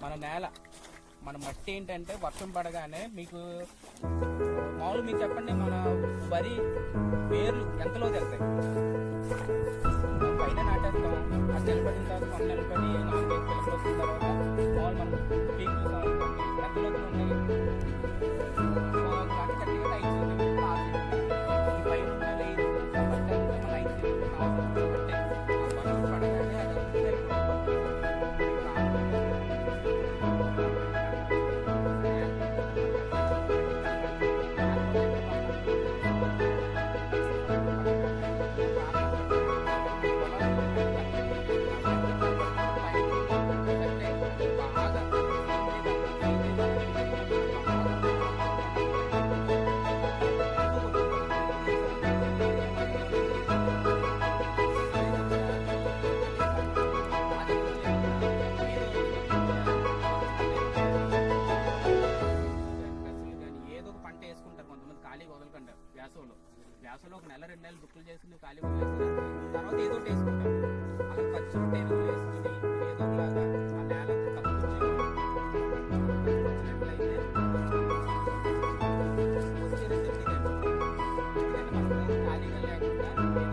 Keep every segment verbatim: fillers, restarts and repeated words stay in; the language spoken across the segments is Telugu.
మన నేల మన మట్టి ఏంటంటే వర్షం పడగానే మీకు మామూలు మీకు చెప్పండి, మన వరి వేర్లు ఎంతలో వెళ్తాయి? పైన నాటేస్తాం, అది నిలబడిన తర్వాత మనం నిలబడి నాలుగైదు పిల్లలు వచ్చిన తర్వాత మామూలు మనం పీక్ చూసాం ఎంతలో ఉన్నాయి గట్టి గట్టిగా ఐదు సెంటీమీటర్లు ఆరు సెంటీమీటర్లు పైన ఉండాలి. ఐదు బట్టే మన ఐదు సెంటీమీటర్లు ఆరు సెంటీమీటర్లు బట్టే ఆ వర్షం పడగానే అది వ్యాసంలో ఒక నెల రెండు నెలలు బుక్కులు చేసుకుని ఖాళీ వదిలేస్తారు. తర్వాత ఏదో ఒకటి వేసుకుంటారు. అలా పచ్చి రొట్టె ఎరువులు వేసుకుని ఏదో ఒకలాగా ఆ నేల కప్పుచ్చినట్లయితే వచ్చే రిజల్ట్ ఇదే. ఎందుకంటే మనకు ఖాళీగా లేకుండా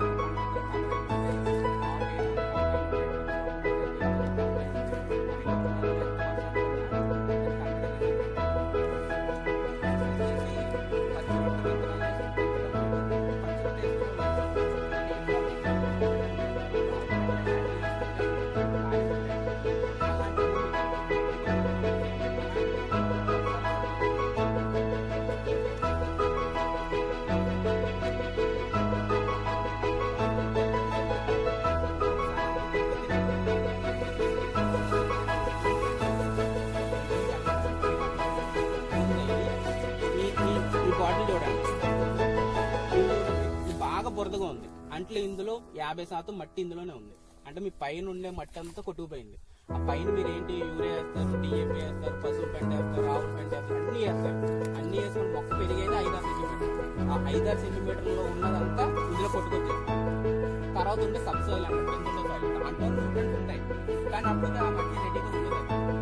బురదగా ఉంది అంటే ఇందులో యాభై శాతం మట్టి ఇందులోనే ఉంది. అంటే మీ పైన ఉండే మట్టి అంతా కొట్టుకుపోయింది. ఆ పైన మీరు ఏంటి యూరియా వేస్తారు, డిఏపి వేస్తారు, పశువుల పెంట వేస్తారు, ఆవుల పెంట వేస్తారు, అన్ని వేస్తారు. అన్ని వేసుకుని మొక్క పెరిగేది ఐదారు సెంటీమీటర్లు. ఆ ఐదారు సెంటీమీటర్లో ఉన్నదంతా ఇందులో కొట్టుకొచ్చేది. తర్వాత ఉండే సబ్సోయిల్ అంటే కింద సాయిల్ దాంట్లో న్యూట్రియంట్స్ ఉంటాయి, కానీ అప్పుడు ఆ మట్టి రెడీగా ఉండదు.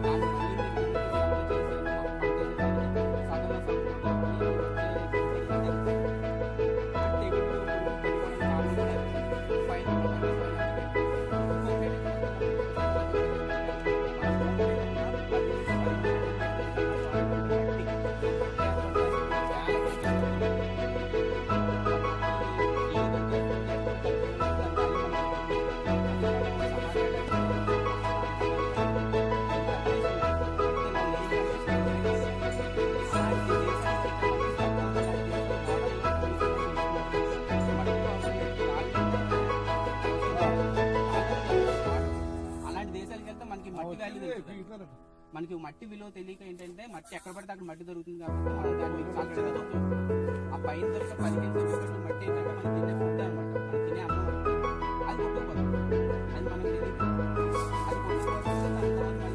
మనకి మట్టి విలువ తెలియక ఏంటంటే మట్టి ఎక్కడ పడితే అక్కడ మట్టి దొరుకుతుంది కాబట్టి మనం దాన్ని కల్చర్గా దొరుకుతుంది. ఆ పైన దొరికే పదిహేను సెంటీమీటర్ల మట్టి ఏంటంటే మనం తినే ఫుడ్ అనమాట, మనం తినే అన్నం అది కొట్టుకుపోతుంది. అది మనకు తెలియదు. అది కొట్టుకుపోతుంది.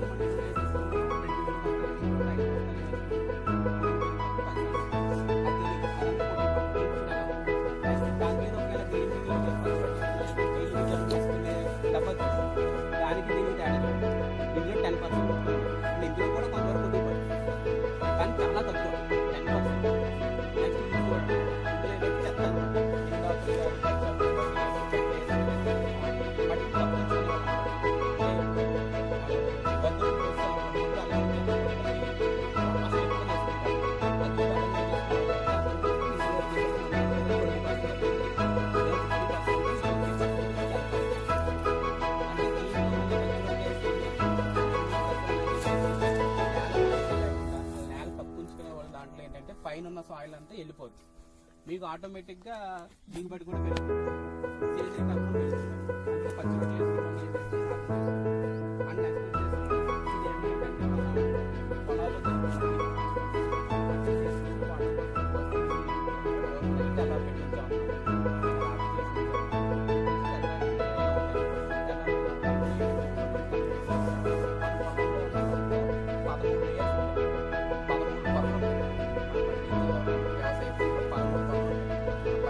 దానికి దీనికి తేడా ఇందులో టెన్ పర్సెంట్ ఇందులో కూడా కొంతవరకు దిగుబడి, కానీ చాలా తక్కువ టెన్ పర్సెంట్. నెక్స్ట్ ఇందులో ఇందులో చెత్త అనమాట. పైన ఉన్న సాయిల్ అంతా వెళ్ళిపోతుంది. మీకు ఆటోమేటిక్ గా దిగుబడి కూడా పెరుగుతుంది. పచ్చి రొట్టెలు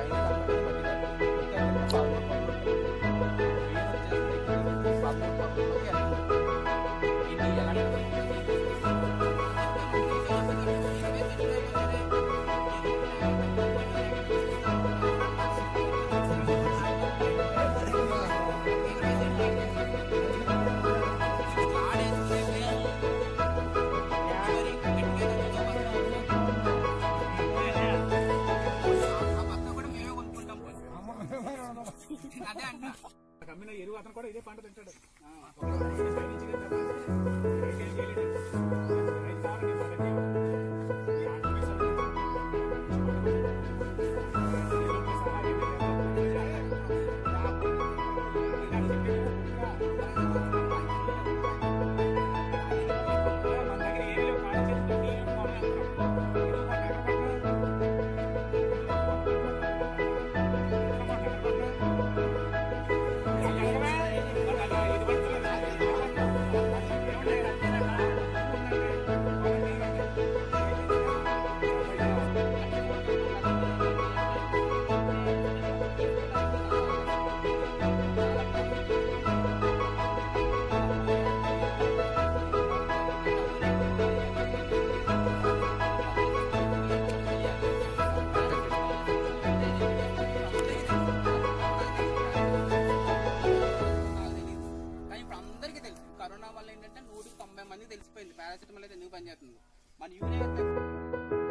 పైన అమ్మిన ఎరువు అతను కూడా ఇదే పంట తింటాడు. కరోనా వల్ల ఏంటంటే నూటికి తొంభై మంది తెలిసిపోయింది పారాసిటమాల్ అయితే ఎందుకు పనిచేస్తుంది. మన యూరియా